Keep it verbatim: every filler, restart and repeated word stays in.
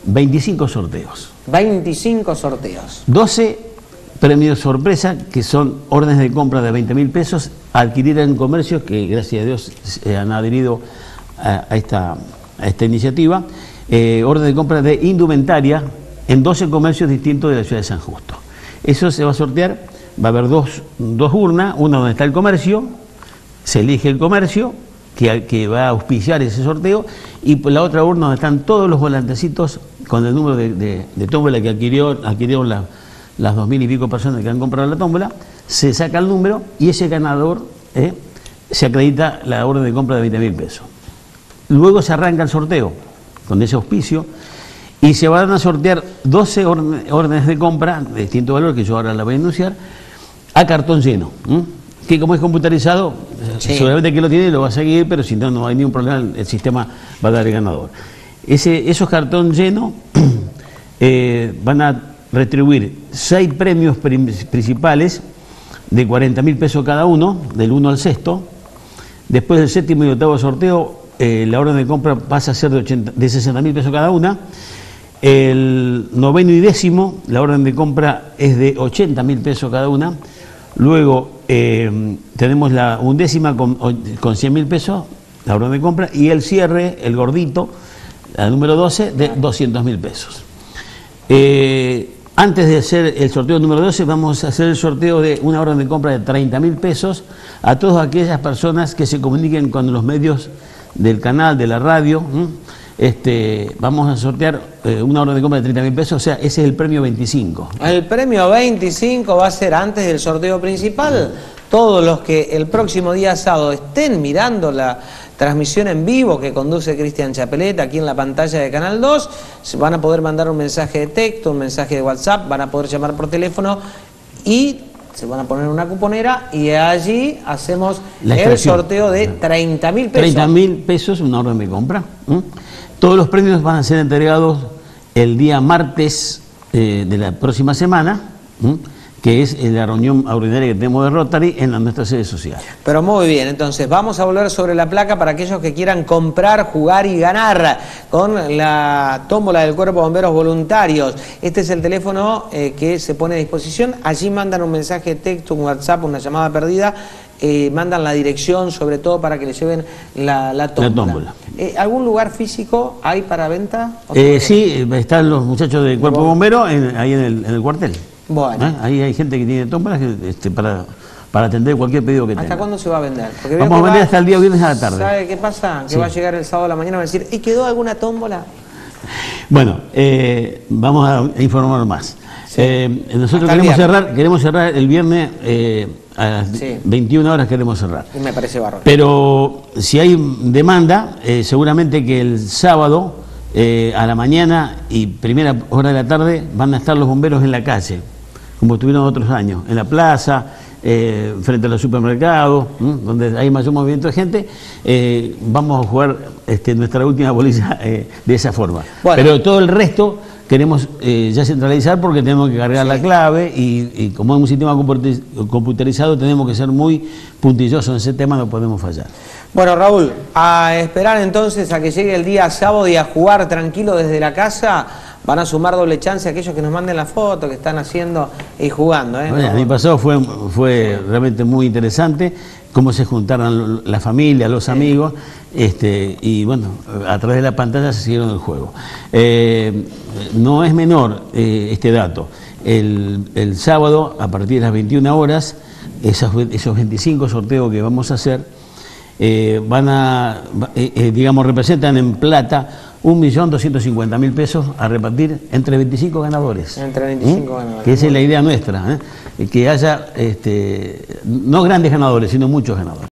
veinticinco sorteos. veinticinco sorteos. doce premios sorpresa, que son órdenes de compra de veinte mil pesos, adquirir en comercios, que gracias a Dios se han adherido a, a, esta, a esta iniciativa, eh, orden de compra de indumentaria en doce comercios distintos de la ciudad de San Justo. Eso se va a sortear, va a haber dos, dos urnas, una donde está el comercio, se elige el comercio que, que va a auspiciar ese sorteo, y la otra urna donde están todos los volantecitos con el número de, de, de tómbola que adquirió, adquirieron la, las dos mil y pico personas que han comprado la tómbola, se saca el número y ese ganador eh, se acredita la orden de compra de veinte mil pesos. Luego se arranca el sorteo con ese auspicio y se van a sortear doce órdenes de compra de distinto valor, que yo ahora la voy a enunciar, a cartón lleno. ¿Mm? Que como es computarizado, sí, seguramente que lo tiene lo va a seguir, pero si no, no hay ningún problema, el sistema va a dar el ganador. Ese, esos cartón llenos eh, van a retribuir seis premios principales de cuarenta mil pesos cada uno, del uno al sexto. Después del séptimo y octavo sorteo, eh, la orden de compra pasa a ser de, ochenta, de sesenta mil pesos cada una. El noveno y décimo, la orden de compra es de ochenta mil pesos cada una. Luego eh, tenemos la undécima con, con cien mil pesos, la orden de compra, y el cierre, el gordito, la número doce, de doscientos mil pesos. Eh, antes de hacer el sorteo número doce, vamos a hacer el sorteo de una orden de compra de treinta mil pesos a todas aquellas personas que se comuniquen con los medios del canal, de la radio. ¿Mm? Este, vamos a sortear eh, una orden de compra de treinta mil pesos, o sea, ese es el premio veinticinco. El premio veinticinco va a ser antes del sorteo principal. Todos los que el próximo día sábado estén mirando la transmisión en vivo que conduce Cristian Chapeleta aquí en la pantalla de Canal dos, se van a poder mandar un mensaje de texto, un mensaje de WhatsApp, van a poder llamar por teléfono y se van a poner una cuponera y allí hacemos el sorteo de treinta mil pesos. treinta mil pesos, una orden de compra. ¿Mm? Todos los premios van a ser entregados el día martes eh, de la próxima semana, ¿Mm? que es la reunión ordinaria que tenemos de Rotary en la, nuestra sede social. Pero muy bien, entonces vamos a volver sobre la placa para aquellos que quieran comprar, jugar y ganar con la tómbola del Cuerpo de Bomberos Voluntarios. Este es el teléfono eh, que se pone a disposición. Allí mandan un mensaje de texto, un WhatsApp, una llamada perdida. Eh, mandan la dirección, sobre todo para que le lleven la, la tómbola. La tómbola. Eh, ¿Algún lugar físico hay para venta? Eh, sí, están los muchachos del Cuerpo de Bomberos en, ahí en el, en el cuartel. Bueno. ¿Eh? Ahí hay gente que tiene tómbolas este, para, para atender cualquier pedido que tenga. ¿Hasta cuándo se va a vender? Porque vamos a vender va, hasta el día viernes a la tarde. ¿Sabe qué pasa? Que sí, va a llegar el sábado a la mañana y va a decir, ¿y quedó alguna tómbola? Bueno, eh, vamos a informar más. Sí. Eh, nosotros queremos cerrar, queremos cerrar el viernes eh, a las sí. veintiuna horas queremos cerrar. Y me parece bárbaro. Pero si hay demanda, eh, seguramente que el sábado eh, a la mañana y primera hora de la tarde van a estar los bomberos en la calle, como estuvieron otros años, en la plaza, eh, frente a los supermercados, ¿m? donde hay mayor movimiento de gente. Eh, vamos a jugar este, nuestra última bolilla eh, de esa forma. Bueno. Pero todo el resto queremos eh, ya centralizar porque tenemos que cargar sí. la clave y, y como es un sistema computarizado tenemos que ser muy puntillosos en ese tema, no podemos fallar. Bueno, Raúl, a esperar entonces a que llegue el día sábado y a jugar tranquilo desde la casa. Van a sumar doble chance a aquellos que nos manden la foto que están haciendo y jugando. ¿eh? Bueno, el año pasado fue, fue realmente muy interesante cómo se juntaron la familia, los amigos, este, y bueno, a través de la pantalla se siguieron el juego. Eh, no es menor eh, este dato. El, el sábado, a partir de las veintiuna horas, esos, esos veinticinco sorteos que vamos a hacer, eh, van a, eh, eh, digamos, representan en plata un millón doscientos cincuenta mil pesos a repartir entre veinticinco ganadores. Entre veinticinco ¿Mm? ganadores. Que esa es la idea nuestra, ¿eh? Que haya, este, no grandes ganadores, sino muchos ganadores.